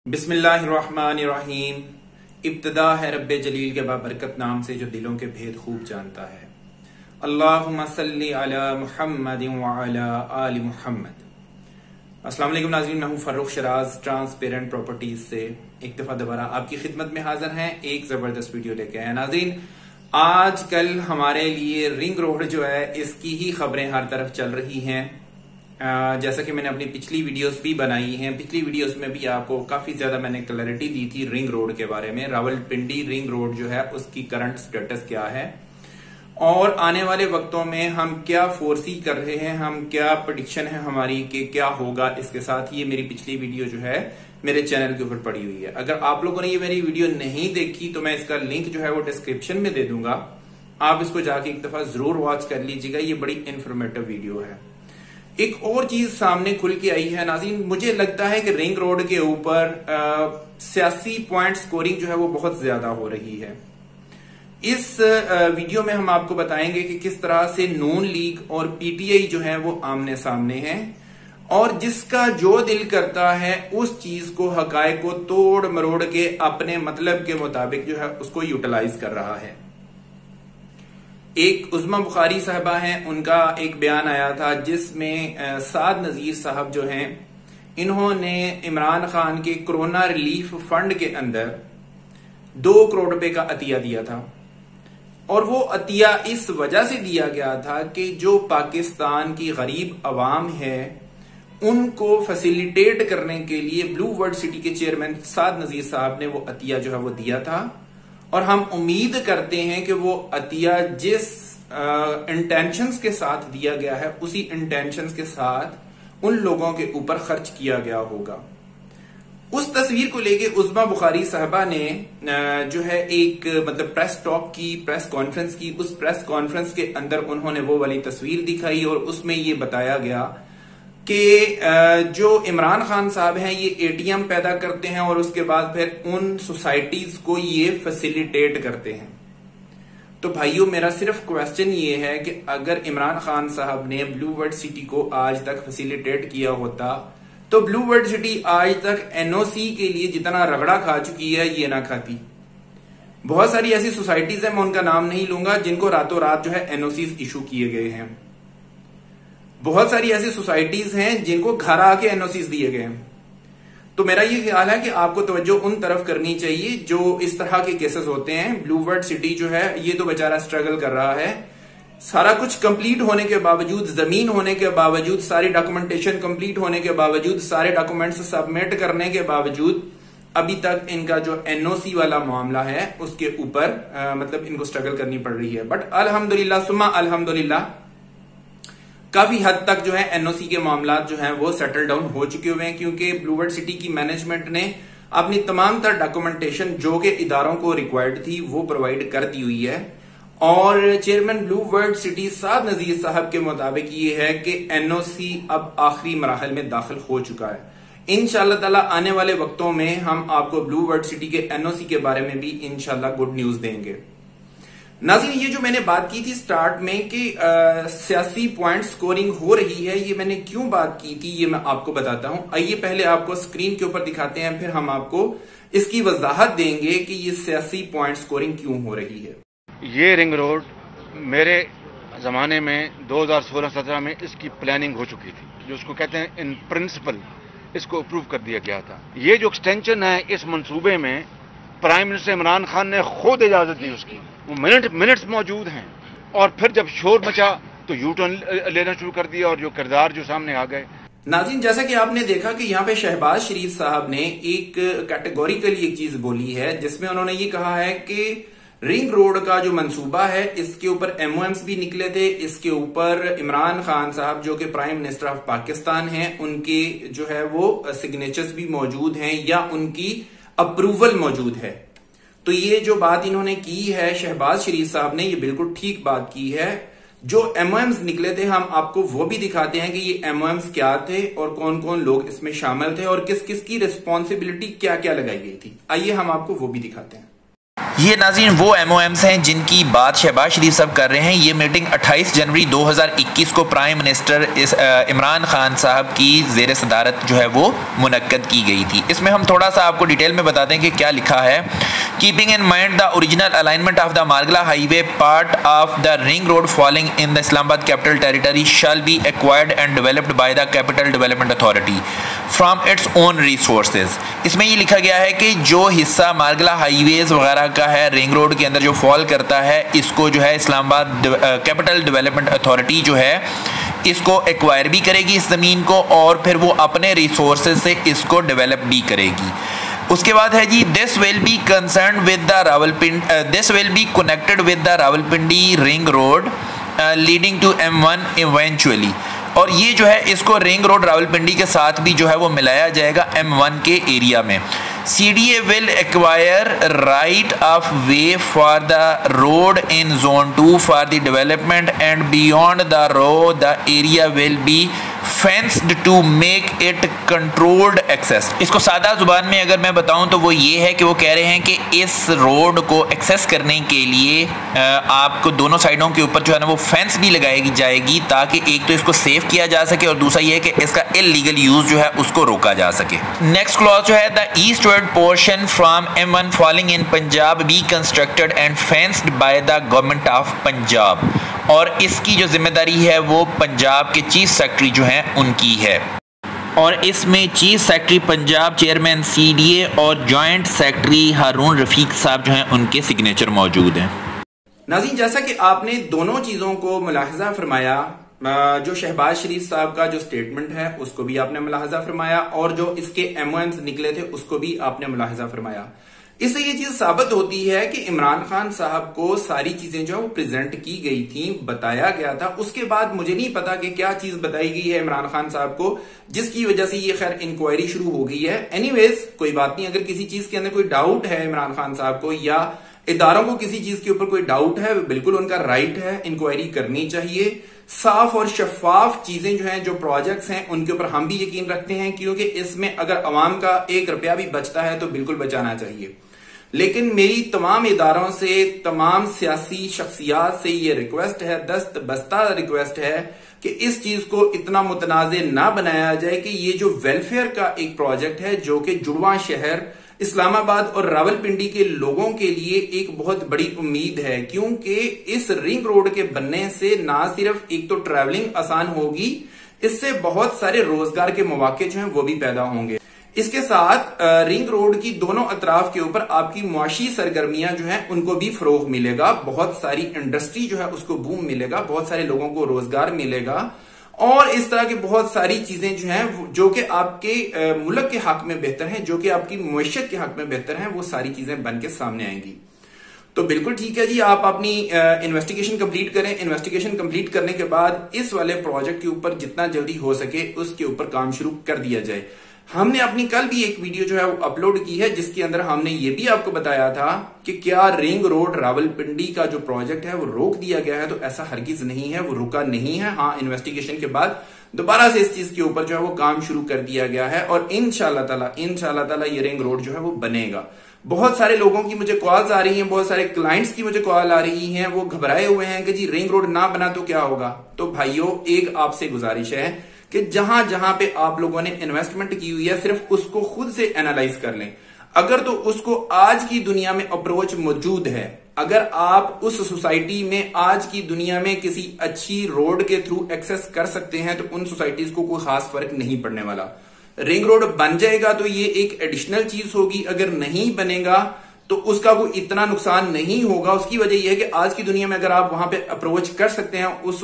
बिस्मिल्लाहिर्रहमानिर्रहीम। इब्तिदा है रब्बे जलील के बाबरकत नाम से जो दिलों के भेद खूब जानता है। अल्लाहुम्मा सल्ली अला मुहम्मदिन व अला आलि मुहम्मद। अस्सलाम वालेकुम नाज़रीन, मैं हूं फर्रुख शराज ट्रांसपेरेंट प्रॉपर्टीज से एक दफा दोबारा आपकी खिदमत में हाजिर हैं। एक जबरदस्त वीडियो लेके आए नाज़रीन। आजकल हमारे लिए रिंग रोड जो है इसकी ही खबरें हर तरफ चल रही हैं। जैसा कि मैंने अपनी पिछली वीडियोस भी बनाई हैं, पिछली वीडियोस में भी आपको काफी ज्यादा मैंने क्लैरिटी दी थी रिंग रोड के बारे में। रावलपिंडी रिंग रोड जो है उसकी करंट स्टेटस क्या है और आने वाले वक्तों में हम क्या फोरसी कर रहे हैं, हम क्या प्रेडिक्शन है हमारी कि क्या होगा। इसके साथ ये मेरी पिछली वीडियो जो है मेरे चैनल के ऊपर पड़ी हुई है। अगर आप लोगों ने ये मेरी वीडियो नहीं देखी तो मैं इसका लिंक जो है वो डिस्क्रिप्शन में दे दूंगा, आप इसको जाके एक दफा जरूर वॉच कर लीजिएगा। ये बड़ी इंफॉर्मेटिव वीडियो है। एक और चीज सामने खुल के आई है नाज़रीन, मुझे लगता है कि रिंग रोड के ऊपर सियासी पॉइंट स्कोरिंग जो है वो बहुत ज्यादा हो रही है। इस वीडियो में हम आपको बताएंगे कि किस तरह से नून लीग और पीटीआई जो है वो आमने सामने हैं और जिसका जो दिल करता है उस चीज को, हकायक को तोड़ मरोड़ के अपने मतलब के मुताबिक जो है उसको यूटिलाइज कर रहा है। एक उस्मा बुखारी साहबा हैं, उनका एक बयान आया था जिसमें साद नजीर साहब जो हैं इन्होंने इमरान खान के कोरोना रिलीफ फंड के अंदर 2 करोड़ रुपए का अतिया दिया था और वो अतिया इस वजह से दिया गया था कि जो पाकिस्तान की गरीब अवाम है उनको फैसिलिटेट करने के लिए ब्लू वर्ल्ड सिटी के चेयरमैन साद नजीर साहब ने वो अतिया जो है वो दिया था। और हम उम्मीद करते हैं कि वो अतिया जिस इंटेंशंस के साथ दिया गया है उसी इंटेंशंस के साथ उन लोगों के ऊपर खर्च किया गया होगा। उस तस्वीर को लेके उस्मा बुखारी साहबा ने जो है एक मतलब प्रेस टॉक की, प्रेस कॉन्फ्रेंस की। उस प्रेस कॉन्फ्रेंस के अंदर उन्होंने वो वाली तस्वीर दिखाई और उसमें ये बताया गया कि जो इमरान खान साहब हैं ये एटीएम पैदा करते हैं और उसके बाद फिर उन सोसाइटीज को ये फैसिलिटेट करते हैं। तो भाइयों, मेरा सिर्फ क्वेश्चन ये है कि अगर इमरान खान साहब ने ब्लू वर्ल्ड सिटी को आज तक फैसिलिटेट किया होता तो ब्लू वर्ल्ड सिटी आज तक एनओसी के लिए जितना रगड़ा खा चुकी है ये ना खाती। बहुत सारी ऐसी सोसाइटीज है, मैं उनका नाम नहीं लूंगा, जिनको रातों रात जो है एनओसी इशू किए गए हैं। बहुत सारी ऐसी सोसाइटीज हैं जिनको घर आके एनओसी दिए गए हैं। तो मेरा ये ख्याल है कि आपको तवज्जो उन तरफ करनी चाहिए जो इस तरह के केसेस होते हैं। ब्लू वर्ल्ड सिटी जो है ये तो बेचारा स्ट्रगल कर रहा है, सारा कुछ कंप्लीट होने के बावजूद, जमीन होने के बावजूद, सारी डॉक्यूमेंटेशन कंप्लीट होने के बावजूद, सारे डॉक्यूमेंट्स सबमिट करने के बावजूद अभी तक इनका जो एनओसी वाला मामला है उसके ऊपर मतलब इनको स्ट्रगल करनी पड़ रही है। बट अल्हम्दुलिल्लाह सुम्मा अल्हम्दुलिल्लाह काफी हद तक जो है एनओसी के मामला जो है वो सेटल डाउन हो चुके हुए हैं, क्योंकि ब्लू वर्ल्ड सिटी की मैनेजमेंट ने अपनी तमाम तर डॉक्यूमेंटेशन जो कि इदारों को रिक्वायर्ड थी वो प्रोवाइड कर दी हुई है। और chairman blue world city Saad Nazir साहब के मुताबिक ये है कि एनओसी अब आखिरी मराहल में दाखिल हो चुका है। इंशाअल्लाह ताला आने वाले वक्तों में हम आपको ब्लू वर्ल्ड सिटी के एनओसी के बारे में भी इंशाअल्लाह गुड न्यूज देंगे। नाज़रीन, ये जो मैंने बात की थी स्टार्ट में कि सियासी पॉइंट स्कोरिंग हो रही है, ये मैंने क्यों बात की थी ये मैं आपको बताता हूं। आइए पहले आपको स्क्रीन के ऊपर दिखाते हैं, फिर हम आपको इसकी वजाहत देंगे कि ये सियासी पॉइंट स्कोरिंग क्यों हो रही है। ये रिंग रोड मेरे जमाने में 2016-17 में इसकी प्लानिंग हो चुकी थी, जो उसको कहते हैं इन प्रिंसिपल इसको अप्रूव कर दिया गया था। ये जो एक्सटेंशन है इस मंसूबे में प्राइम मिनिस्टर इमरान खान ने खुद इजाजत दी उसकी, वो मिनट्स मौजूद हैं। और फिर जब शोर मचा तो यू टर्न लेना शुरू कर दिया और जो किरदार जो सामने आ गए। नाज़रीन, जैसा कि आपने देखा कि यहाँ पे शहबाज शरीफ साहब ने एक कैटेगोरिकली एक चीज बोली है जिसमें उन्होंने ये कहा है कि रिंग रोड का जो मंसूबा है इसके ऊपर एमओएम्स भी निकले थे, इसके ऊपर इमरान खान साहब जो कि प्राइम मिनिस्टर ऑफ पाकिस्तान हैं उनके जो है वो सिग्नेचर्स भी मौजूद हैं या उनकी अप्रूवल मौजूद है। तो ये जो बात इन्होंने की है शहबाज शरीफ साहब ने, ये बिल्कुल ठीक बात की है। जो एमओएम्स निकले थे हम आपको वो भी दिखाते हैं कि ये एमओएम्स क्या थे और कौन कौन लोग इसमें शामिल थे और किस किस की रिस्पॉन्सिबिलिटी क्या क्या लगाई गई थी। आइए हम आपको वो भी दिखाते हैं। ये नाज़रीन वो MOMs हैं जिनकी बात शहबाज शरीफ साहब कर रहे हैं। ये मीटिंग 28 जनवरी 2021 को प्राइम मिनिस्टर इमरान खान साहब की ज़ेर सदारत जो है वो मुनक्कद की गई थी। इसमें हम थोड़ा सा आपको डिटेल में बता दें कि क्या लिखा है। Keeping in mind the original alignment of the Margalla highway part of the ring road falling in the Islamabad capital territory shall be acquired and developed by the capital development authority from its own resources. इसमें ये लिखा गया है कि जो हिस्सा Margalla highways वगैरह का है, रिंग रोड के अंदर जो फॉल करता है, इसको जो है इस्लामाबाद कैपिटल डेवलपमेंट अथॉरिटी जो है इसको एक्वायर भी करेगी इस ज़मीन को, और फिर वो अपने रिसोर्सेज से इसको डेवलप भी करेगी। उसके बाद है जी, this will be concern with the Rawalpindi, this will be connected with the Rawalpindi ring road leading to M1 eventually. और ये जो है इसको रिंग रोड रावलपिंडी के साथ भी जो है वो मिलाया जाएगा M1 के एरिया में। CDA will acquire right of way for the road in zone 2 for the development, and beyond the road the area will be fenced to make it controlled access। इसको सादा जुबान में अगर मैं बताऊं तो वो ये है कि वो कह रहे हैं कि इस रोड को एक्सेस करने के लिए आपको दोनों साइडों के ऊपर जो है ना वो फेंस भी लगाई जाएगी, ताकि एक तो इसको सेव किया जा सके और दूसरा ये है कि इसका इलीगल यूज जो है उसको रोका जा सके। नेक्स्ट क्लॉज जो है, the eastward portion from M1 falling in Punjab be constructed and fenced by the government of Punjab। और इसकी जो जिम्मेदारी है वो पंजाब के चीफ सेक्रेटरी जो हैं उनकी है, और इसमें chief secretary Punjab, chairman CDA और जॉइंट सेक्रेटरी हारून रफीक साहब जो हैं उनके सिग्नेचर मौजूद हैं। नाज़रीन, जैसा कि आपने दोनों चीजों को मुलाहजा फरमाया, जो शहबाज शरीफ साहब का जो स्टेटमेंट है उसको भी आपने मुलाहजा फरमाया, और जो इसके MOMs निकले थे उसको भी आपने मुलाहजा फरमाया। इससे ये चीज साबित होती है कि इमरान खान साहब को सारी चीजें जो है वो प्रेजेंट की गई थी, बताया गया था। उसके बाद मुझे नहीं पता कि क्या चीज बताई गई है इमरान खान साहब को जिसकी वजह से ये खैर इंक्वायरी शुरू हो गई है। एनीवेज कोई बात नहीं, अगर किसी चीज के अंदर कोई डाउट है इमरान खान साहब को या इदारों को किसी चीज के ऊपर कोई डाउट है, बिल्कुल उनका राइट है, इंक्वायरी करनी चाहिए। साफ और शफाफ चीजें जो हैं, जो प्रोजेक्ट्स हैं, उनके ऊपर हम भी यकीन रखते हैं, क्योंकि इसमें अगर अवाम का 1 रुपया भी बचता है तो बिल्कुल बचाना चाहिए। लेकिन मेरी तमाम इदारों से, तमाम सियासी शख्सियात से ये रिक्वेस्ट है, दस्त बस्ता रिक्वेस्ट है कि इस चीज को इतना मुतनाज़े ना बनाया जाए कि ये जो वेलफेयर का एक प्रोजेक्ट है जो कि जुड़वा शहर इस्लामाबाद और रावलपिंडी के लोगों के लिए एक बहुत बड़ी उम्मीद है, क्योंकि इस रिंग रोड के बनने से ना सिर्फ एक तो ट्रैवलिंग आसान होगी, इससे बहुत सारे रोजगार के मौके जो हैं वो भी पैदा होंगे। इसके साथ रिंग रोड की दोनों अतराफ के ऊपर आपकी मुआशी सरगर्मियां जो हैं उनको भी फरोग मिलेगा, बहुत सारी इंडस्ट्री जो है उसको बूम मिलेगा, बहुत सारे लोगों को रोजगार मिलेगा, और इस तरह की बहुत सारी चीजें जो हैं जो कि आपके मुल्क के हक में बेहतर हैं, जो कि आपकी मुआशत के हक में बेहतर हैं, वो सारी चीजें बन के सामने आएंगी। तो बिल्कुल ठीक है जी, आप अपनी इन्वेस्टिगेशन कंप्लीट करें। इन्वेस्टिगेशन कंप्लीट करने के बाद इस वाले प्रोजेक्ट के ऊपर जितना जल्दी हो सके उसके ऊपर काम शुरू कर दिया जाए। हमने अपनी कल भी एक वीडियो जो है वो अपलोड की है जिसके अंदर हमने ये भी आपको बताया था कि क्या रिंग रोड रावलपिंडी का जो प्रोजेक्ट है वो रोक दिया गया है, तो ऐसा हरगिज नहीं है, वो रुका नहीं है। हाँ, इन्वेस्टिगेशन के बाद दोबारा से इस चीज के ऊपर जो है वो काम शुरू कर दिया गया है, और इंशाल्लाह ताला ये रिंग रोड जो है वो बनेगा। बहुत सारे लोगों की मुझे कॉल्स आ रही हैं, बहुत सारे क्लाइंट्स की मुझे कॉल आ रही हैं, वो घबराए हुए हैं कि जी रिंग रोड ना बना तो क्या होगा। तो भाइयों, एक आपसे गुजारिश है कि जहां जहां पे आप लोगों ने इन्वेस्टमेंट की हुई है सिर्फ उसको खुद से एनालाइज कर लें। अगर तो उसको आज की दुनिया में अप्रोच मौजूद है, अगर आप उस सोसाइटी में आज की दुनिया में किसी अच्छी रोड के थ्रू एक्सेस कर सकते हैं तो उन सोसाइटीज को कोई खास फर्क नहीं पड़ने वाला। रिंग रोड बन जाएगा तो ये एक एडिशनल चीज होगी, अगर नहीं बनेगा तो उसका कोई इतना नुकसान नहीं होगा। उसकी वजह यह है कि आज की दुनिया में अगर आप वहां पे अप्रोच कर सकते हैं, उस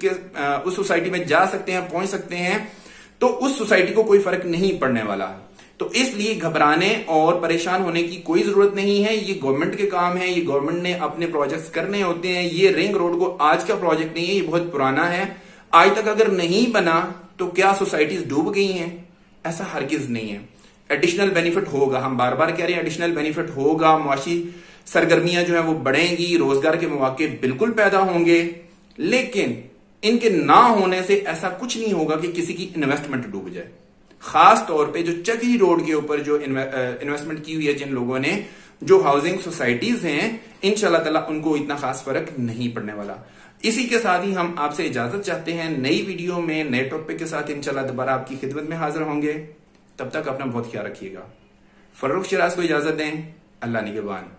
सोसाइटी में जा सकते हैं, पहुंच सकते हैं, तो उस सोसाइटी को कोई फर्क नहीं पड़ने वाला। तो इसलिए घबराने और परेशान होने की कोई जरूरत नहीं है। ये गवर्नमेंट के काम है, ये गवर्नमेंट ने अपने प्रोजेक्ट्स करने होते हैं। ये रिंग रोड को आज का प्रोजेक्ट नहीं है, ये बहुत पुराना है। आज तक अगर नहीं बना तो क्या सोसाइटीज डूब गई हैं? ऐसा हरगिज नहीं है। एडिशनल बेनिफिट होगा, हम बार बार कह रहे हैं एडिशनल बेनिफिट होगा, मुआशी सरगर्मियां जो है वो बढ़ेंगी, रोजगार के मौके बिल्कुल पैदा होंगे, लेकिन इनके ना होने से ऐसा कुछ नहीं होगा कि किसी की इन्वेस्टमेंट डूब जाए। खास तौर पे जो चकी रोड के ऊपर जो इन्वेस्टमेंट की हुई है जिन लोगों ने, जो हाउसिंग सोसाइटीज हैं, इंशाल्लाह ताला उनको इतना खास फर्क नहीं पड़ने वाला। इसी के साथ ही हम आपसे इजाजत चाहते हैं। नई वीडियो में नए टॉपिक के साथ इंशाल्लाह दोबारा आपकी खिदमत में हाजिर होंगे। तब तक अपना बहुत ख्याल रखिएगा। फर्रुख शिराज को इजाजत दें। अल्लाह निगहबान।